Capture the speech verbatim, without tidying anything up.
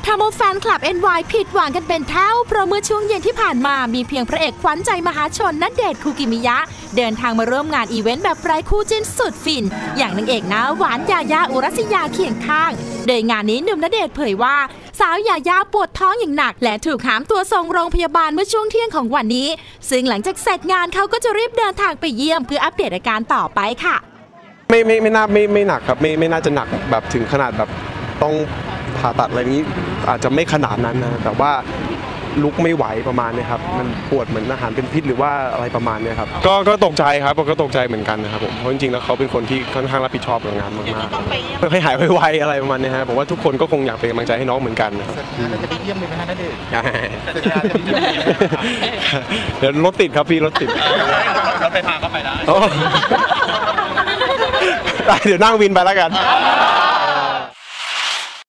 ทำเอาแฟนคลับ เอ็น วาย ผิดหวังกันเป็นแถวเพราะเมื่อช่วงเย็นที่ผ่านมามีเพียงพระเอกขวัญใจมหาชนณเดชน์ คูกิมิยะเดินทางมาร่วมงานอีเวนต์แบบไร้คู่จิ้นสุดฟินอย่างนางเอกหน้าหวานยายาอุรัสยาเคียงข้างโดยงานนี้หนุ่มณเดชน์เผยว่าสาวยายาปวดท้องอย่างหนักและถูกหามตัวส่งโรงพยาบาลเมื่อช่วงเที่ยงของวันนี้ซึ่งหลังจากเสร็จงานเขาก็จะรีบเดินทางไปเยี่ยมเพื่ออัปเดตอาการต่อไปค่ะไม่ไม่ไม่น่าไม่ไม่หนักครับไม่ไม่น่าจะหนักแบบถึงขนาดแบบต้องผ่าตัดอะไรนี้อาจจะไม่ขนาดนั้นนะแต่ว่าลุกไม่ไหวประมาณนี้ครับมันปวดเหมือนอาหารเป็นพิษหรือว่าอะไรประมาณนี้ครับก็ก็ตกใจครับก็ตกใจเหมือนกันนะครับผมเพราะจริงๆแล้วเขาเป็นคนที่ค่อนข้างรับผิดชอบกับงานมากๆให้หายไวๆอะไรประมาณนี้ฮะผมว่าทุกคนก็คงอยากเป็นกำลังใจให้น้องเหมือนกันนะครับเราจะไปเยี่ยมเลยไหมฮะณเดชน์เดี๋ยวรถติดครับพี่รถติดรถไฟฟ้าก็ไปได้เดี๋ยวนั่งวินไปแล้วกัน